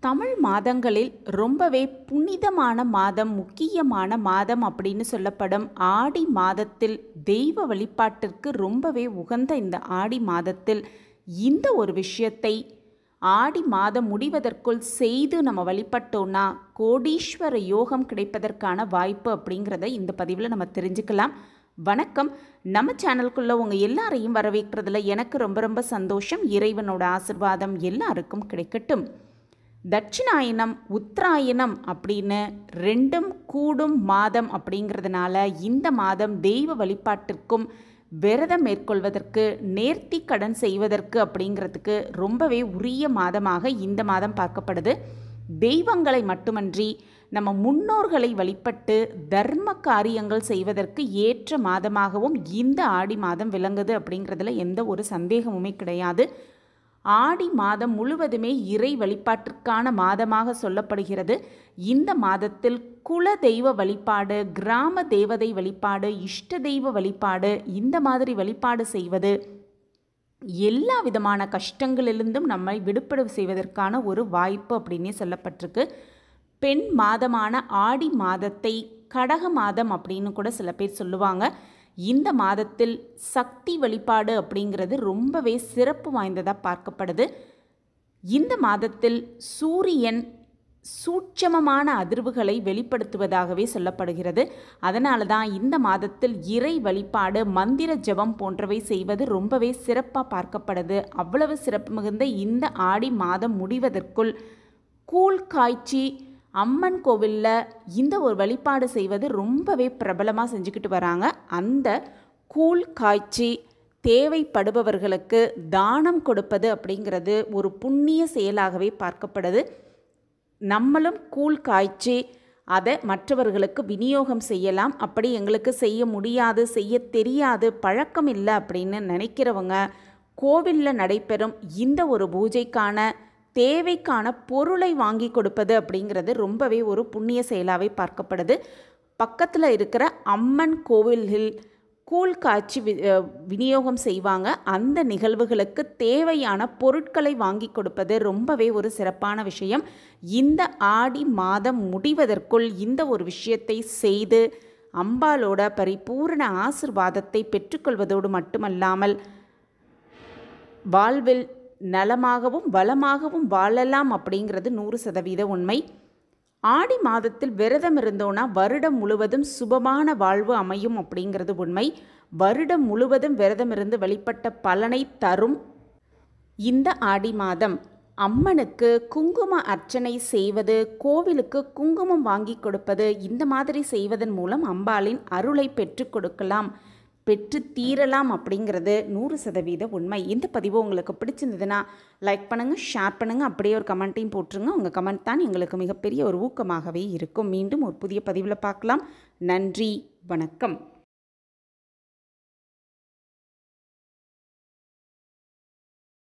தமிழ் மாதங்களில் ரொம்பவே புனிதமான மாதம், முக்கியமான மாதம் அப்படின்னு சொல்லப்படும் ஆடி மாதத்தில் தெய்வ வழிபாட்டிற்கு ரொம்பவே உகந்த இந்த ஆடி மாதத்தில் இந்த ஒரு விஷயத்தை ஆடி மாதம் முடிவதற்குள் செய்து நம்ம வழிபட்டோன்னா கோடீஸ்வர யோகம் கிடைப்பதற்கான வாய்ப்பு அப்படிங்கிறத இந்த பதிவில் நம்ம தெரிஞ்சுக்கலாம். வணக்கம். நம்ம சேனலுக்குள்ளே உங்கள் எல்லாரையும் வரவேற்கிறதுல எனக்கு ரொம்ப ரொம்ப சந்தோஷம். இறைவனோட ஆசிர்வாதம் எல்லாருக்கும் கிடைக்கட்டும். தட்சிணாயனம் உத்தராயணம் அப்படின்னு ரெண்டும் கூடும் மாதம் அப்படிங்கிறதுனால இந்த மாதம் தெய்வ வழிபாட்டிற்கும் விரதம் மேற்கொள்வதற்கு நேர்த்தி கடன் செய்வதற்கு அப்படிங்கிறதுக்கு ரொம்பவே உரிய மாதமாக இந்த மாதம் பார்க்கப்படுது. தெய்வங்களை மட்டுமன்றி நம்ம முன்னோர்களை வழிபட்டு தர்ம காரியங்கள் செய்வதற்கு ஏற்ற மாதமாகவும் இந்த ஆடி மாதம் விளங்குது அப்படிங்கிறதுல எந்த ஒரு சந்தேகமுமே கிடையாது. ஆடி மாதம் முழுவதுமே இறை வழிபாட்டிற்கான மாதமாக சொல்லப்படுகிறது. இந்த மாதத்தில் குல தெய்வ வழிபாடு, கிராம தேவதை வழிபாடு, இஷ்ட தெய்வ வழிபாடு, இந்த மாதிரி வழிபாடு செய்வது எல்லா விதமான கஷ்டங்களிலிருந்தும் நம்மை விடுபட செய்வதற்கான ஒரு வாய்ப்பு அப்படின்னே சொல்லப்பட்டிருக்கு. பெண் மாதமான ஆடி மாதத்தை கடக மாதம் அப்படின்னு கூட சில பேர் சொல்லுவாங்க. இந்த மாதத்தில் சக்தி வழிபாடு அப்படிங்கிறது ரொம்பவே சிறப்பு வாய்ந்ததாக பார்க்கப்படுது. இந்த மாதத்தில் சூரியன் சூட்சமமான அதிர்வுகளை வெளிப்படுத்துவதாகவே சொல்லப்படுகிறது. அதனால தான் இந்த மாதத்தில் இறை வழிபாடு, மந்திர ஜபம் போன்றவை செய்வது ரொம்பவே சிறப்பாக பார்க்கப்படுது. அவ்வளவு சிறப்பு மிகுந்த இந்த ஆடி மாதம் முடிவதற்குள் கூழ் காய்ச்சி அம்மன் கோவிலில் இந்த ஒரு வழிபாடு செய்வது ரொம்பவே பிரபலமாக செஞ்சுக்கிட்டு வராங்க. அந்த கூழ் காய்ச்சி தேவைப்படுபவர்களுக்கு தானம் கொடுப்பது அப்படிங்கிறது ஒரு புண்ணிய செயலாகவே பார்க்கப்படுது. நம்மளும் கூழ் காய்ச்சி அதை மற்றவர்களுக்கு விநியோகம் செய்யலாம். அப்படி எங்களுக்கு செய்ய முடியாது, செய்ய தெரியாது, பழக்கம் இல்லை அப்படின்னு நினைக்கிறவங்க கோவிலில் நடைபெறும் இந்த ஒரு பூஜைக்கான தேவைக்கான பொருளை வாங்கி கொடுப்பது அப்படிங்கிறது ரொம்பவே ஒரு புண்ணிய செயலாகவே பார்க்கப்படுது. பக்கத்தில் இருக்கிற அம்மன் கோவிலில் கூழ் காய்ச்சி விநியோகம் செய்வாங்க. அந்த நிகழ்வுகளுக்கு தேவையான பொருட்களை வாங்கி கொடுப்பது ரொம்பவே ஒரு சிறப்பான விஷயம். இந்த ஆடி மாதம் முடிவதற்குள் இந்த ஒரு விஷயத்தை செய்து அம்பாலோட பரிபூரண ஆசிர்வாதத்தை பெற்றுக்கொள்வதோடு மட்டுமல்லாமல் வாழ்வில் நலமாகவும் வளமாகவும் வாழலாம் அப்படிங்கிறது 100% உண்மை. ஆடி மாதத்தில் விரதம் இருந்தோன்னா வருடம் முழுவதும் சுபமான வாழ்வு அமையும் அப்படிங்கிறது உண்மை. வருடம் முழுவதும் விரதம் இருந்து வழிபட்ட பலனை தரும் இந்த ஆடி மாதம் அம்மனுக்கு குங்கும அர்ச்சனை செய்வது, கோவிலுக்கு குங்குமம் வாங்கி கொடுப்பது, இந்த மாதிரி செய்வதன் மூலம் அம்பாளின் அருளை பெற்று கொடுக்கலாம், பெற்று தீரலாம் அப்படிங்கிறது 100% உண்மை. இந்த பதிவு உங்களுக்கு பிடிச்சிருந்ததுன்னா லைக் பண்ணுங்கள், ஷேர் பண்ணுங்கள், அப்படியே ஒரு கமெண்ட்டையும் போட்டுருங்க. உங்கள் கமெண்ட் தான் எங்களுக்கு மிகப்பெரிய ஒரு ஊக்கமாகவே இருக்கும். மீண்டும் ஒரு புதிய பதிவில் பார்க்கலாம். நன்றி, வணக்கம்.